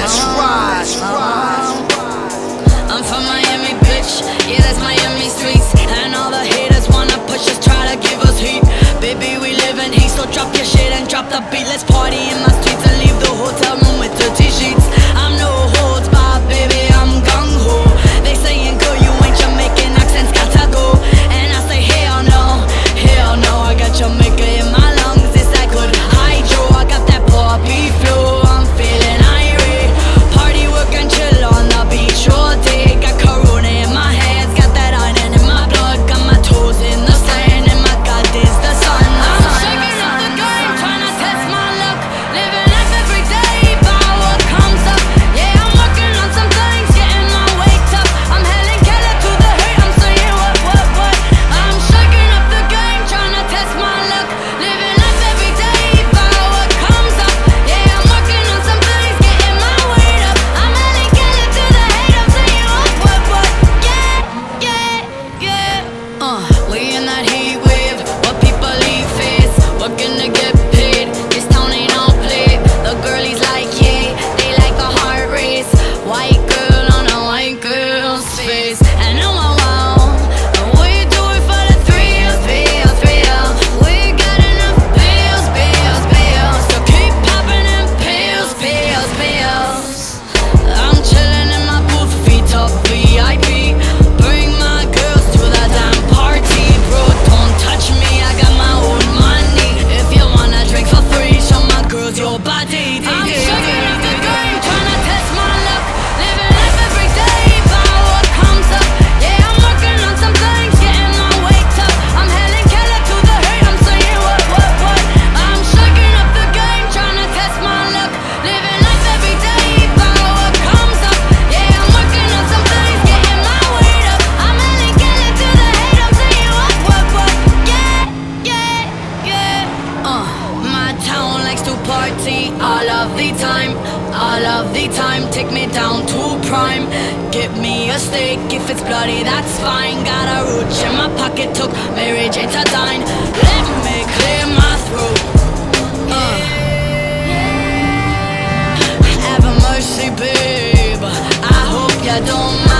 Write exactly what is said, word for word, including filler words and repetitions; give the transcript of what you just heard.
let's ride. I'm from Miami, bitch. Yeah, that's Miami streets. And all the haters wanna push us, try to give us heat. Baby, we live in heat, so drop your shit and drop the beat. Let's party in my streets and leave the hotel room with dirty sheets. I'm no holds barred, baby, I'm gung-ho. They saying, girl, you ain't Jamaican, accents gotta go. And I say, hell no, hell no. I got Jamaica in my lungs, it's that good hydro. I got that poppy flow, I'm feeling irate. Party work and chill on the beach all day. Got Corona in my hands, got that iron in my blood. Got my toes in the sand and my God is the sun. I'm shaking up the game, trying to test my luck. Living life every day by what comes up. Yeah, I'm working on some things, getting my weight up. I'm Helen Keller to the hate, I'm saying what, what, what. I'm shaking up the game, trying to test my luck. Living life every day by what comes up. Yeah, I'm working on some things, getting my weight up. I'm Helen Keller to the hate, I'm saying what, what, what. Yeah, yeah, yeah. Uh, we in that heat wave, what people leave face, working to get paid. This town ain't all play. The girlies like, yeah, they like a heart race. White girl on a white girl's face. And oh wow, wow, we do it for the thrills, bills, bills. We got enough bills, bills, bills. So keep popping them pills, pills, pills. I'm chilling in my booth, feet up V I P. Bring my girls to the damn party. Bro, don't touch me, I got my own money. If you wanna drink for free, show my girls your body. I'm shaking up the game, tryna test my luck. Living life every day by what comes up. Yeah, I'm working on some things, getting my weight up. I'm Helen Keller to the hate, I'm saying what, what, what. I'm shaking up the game, tryna test my luck. Living life every day by what comes up. Yeah, I'm working on some things, getting my weight up. I'm Helen Keller to the hate, I'm saying what, what, what. Yeah, yeah, yeah. Uh, my town likes to party all of the time, all of the time. Take me down to prime. Give me a steak, if it's bloody, that's fine. Got a roach in my pocket, took Mary Jane to dine. Let me clear my throat. Uh. Have a mercy, babe, I hope you don't mind.